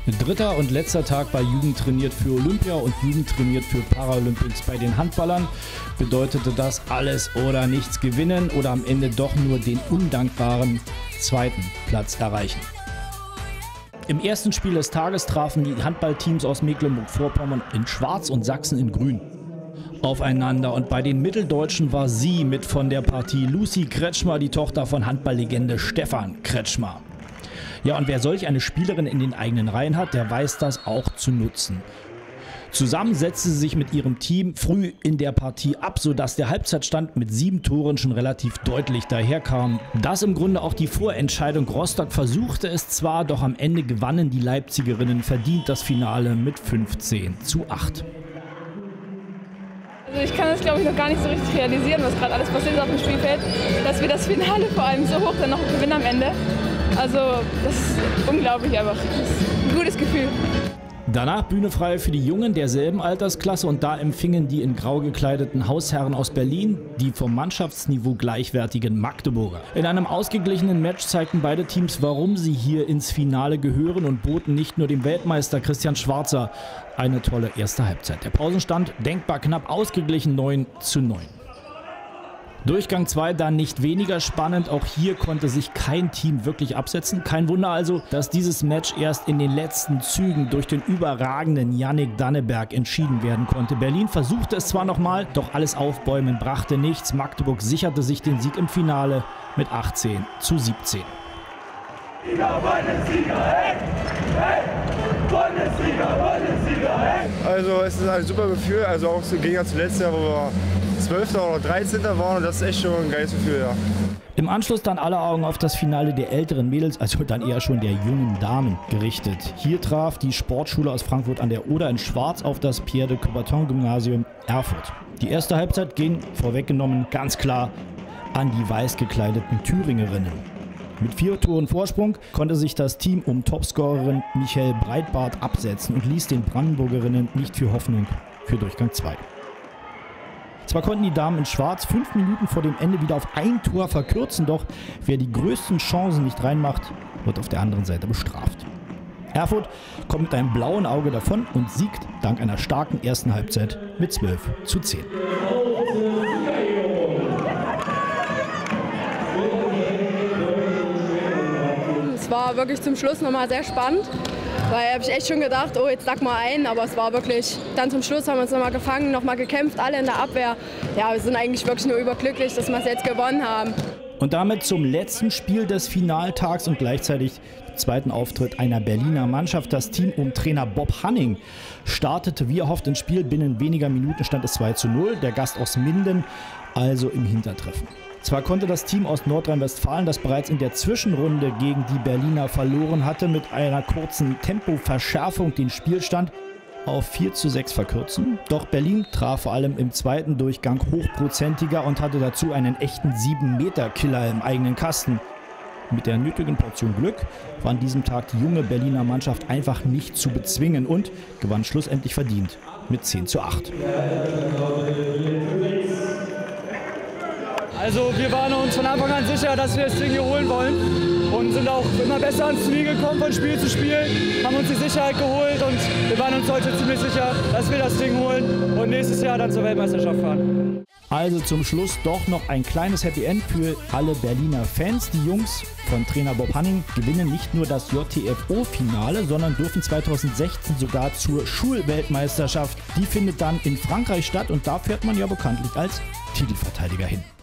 Dritter und letzter Tag bei Jugend trainiert für Olympia und Jugend trainiert für Paralympics bei den Handballern. Bedeutete das alles oder nichts gewinnen oder am Ende doch nur den undankbaren zweiten Platz erreichen. Im ersten Spiel des Tages trafen die Handballteams aus Mecklenburg-Vorpommern in Schwarz und Sachsen in Grün aufeinander. Und bei den Mitteldeutschen war sie mit von der Partie Lucy Kretschmer, die Tochter von Handballlegende Stefan Kretschmer. Ja, und wer solch eine Spielerin in den eigenen Reihen hat, der weiß das auch zu nutzen. Zusammen setzte sie sich mit ihrem Team früh in der Partie ab, sodass der Halbzeitstand mit 7 Toren schon relativ deutlich daherkam. Das im Grunde auch die Vorentscheidung. Rostock versuchte es zwar, doch am Ende gewannen die Leipzigerinnen verdient das Finale mit 15:8. Also ich kann das, glaube ich, noch gar nicht so richtig realisieren, was gerade alles passiert ist auf dem Spielfeld, dass wir das Finale vor allem so hoch dann noch gewinnen am Ende. Also das ist unglaublich einfach. Das ist ein gutes Gefühl. Danach Bühne frei für die Jungen derselben Altersklasse und da empfingen die in grau gekleideten Hausherren aus Berlin die vom Mannschaftsniveau gleichwertigen Magdeburger. In einem ausgeglichenen Match zeigten beide Teams, warum sie hier ins Finale gehören und boten nicht nur dem Weltmeister Christian Schwarzer eine tolle erste Halbzeit. Der Pausenstand denkbar knapp ausgeglichen 9:9. Durchgang 2 dann nicht weniger spannend, auch hier konnte sich kein Team wirklich absetzen. Kein Wunder also, dass dieses Match erst in den letzten Zügen durch den überragenden Yannick Danneberg entschieden werden konnte. Berlin versuchte es zwar nochmal, doch alles Aufbäumen brachte nichts. Magdeburg sicherte sich den Sieg im Finale mit 18:17. Bundesliga, Bundesliga, hey! Hey! Bundesliga, Bundesliga, hey! Also es ist ein super Gefühl, also auch im Gegensatz zum letzten Jahr, wo wir 12. oder 13. waren, und das ist echt schon ein geiles Gefühl, ja. Im Anschluss dann alle Augen auf das Finale der älteren Mädels, also dann eher schon der jungen Damen, gerichtet. Hier traf die Sportschule aus Frankfurt an der Oder in Schwarz auf das Pierre de Coubertin-Gymnasium Erfurt. Die erste Halbzeit ging, vorweggenommen, ganz klar an die weiß gekleideten Thüringerinnen. Mit 4 Toren Vorsprung konnte sich das Team um Topscorerin Michael Breitbart absetzen und ließ den Brandenburgerinnen nicht viel Hoffnung für Durchgang 2. Zwar konnten die Damen in Schwarz 5 Minuten vor dem Ende wieder auf ein Tor verkürzen, doch wer die größten Chancen nicht reinmacht, wird auf der anderen Seite bestraft. Erfurt kommt mit einem blauen Auge davon und siegt dank einer starken ersten Halbzeit mit 12:10. Es war wirklich zum Schluss nochmal sehr spannend, weil habe ich echt schon gedacht, oh jetzt sack mal ein, aber es war wirklich, dann zum Schluss haben wir uns nochmal gefangen, nochmal gekämpft, alle in der Abwehr. Ja, wir sind eigentlich wirklich nur überglücklich, dass wir es jetzt gewonnen haben. Und damit zum letzten Spiel des Finaltags und gleichzeitig zweiten Auftritt einer Berliner Mannschaft. Das Team um Trainer Bob Hanning startete wie erhofft ins Spiel. Binnen weniger Minuten stand es 2:0. Der Gast aus Minden also im Hintertreffen. Zwar konnte das Team aus Nordrhein-Westfalen, das bereits in der Zwischenrunde gegen die Berliner verloren hatte, mit einer kurzen Tempoverschärfung den Spielstand auf 4:6 verkürzen. Doch Berlin traf vor allem im zweiten Durchgang hochprozentiger und hatte dazu einen echten 7-Meter-Killer im eigenen Kasten. Mit der nötigen Portion Glück war an diesem Tag die junge Berliner Mannschaft einfach nicht zu bezwingen und gewann schlussendlich verdient mit 10:8. Also wir waren uns von Anfang an sicher, dass wir das Ding hier holen wollen und sind auch immer besser ans Ziel gekommen von Spiel zu Spiel, haben uns die Sicherheit geholt und wir waren uns heute ziemlich sicher, dass wir das Ding holen und nächstes Jahr dann zur Weltmeisterschaft fahren. Also zum Schluss doch noch ein kleines Happy End für alle Berliner Fans. Die Jungs von Trainer Bob Hanning gewinnen nicht nur das JTFO-Finale, sondern dürfen 2016 sogar zur Schulweltmeisterschaft. Die findet dann in Frankreich statt und da fährt man ja bekanntlich als Titelverteidiger hin.